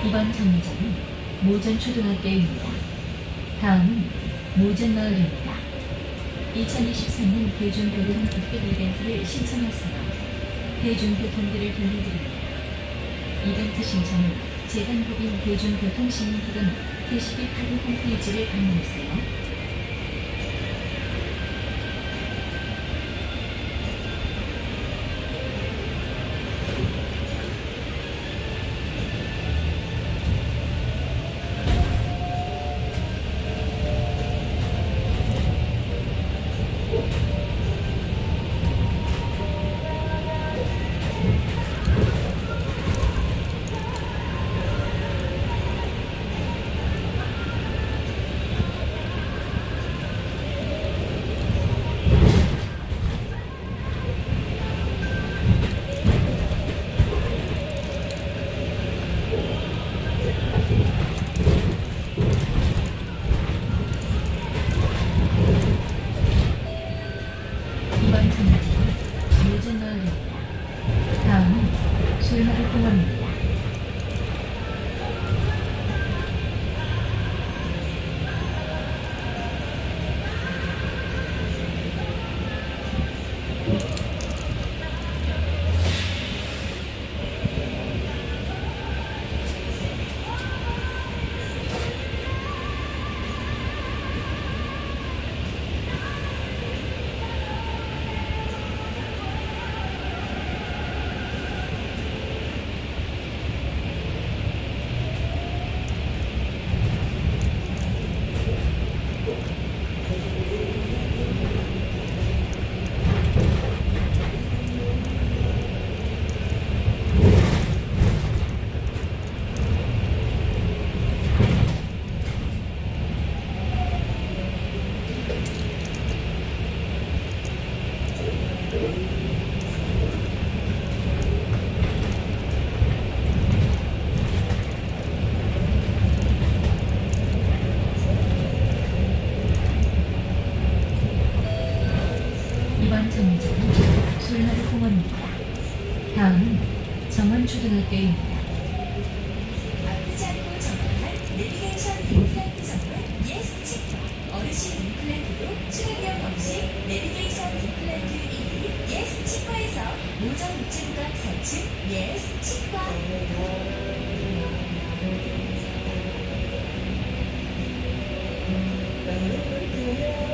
이번 정류장은 모전초등학교입니다. 다음은 모전마을입니다. 2023년 대중교통 특별 이벤트를 신청하세요. 대중교통비를 돌려드립니다. 이벤트 신청은 재단법인 대중교통시민기금 게시비 카드 홈페이지를 방문하세요. 이번 정류장은 모전마을입니다. 다음은 술마을공원입니다. 이번 정류장은 술마을공원입니다. 다음은 정원초등학교입니다. 아프지 않고 정확한 내비게이션 임플란트 전문 예스치과 어르신 임플란트도 출혈력 없이 내비게이션 임플란트 1위 예스치과에서 모정 무침각 선충 예스치과. 나는 그냥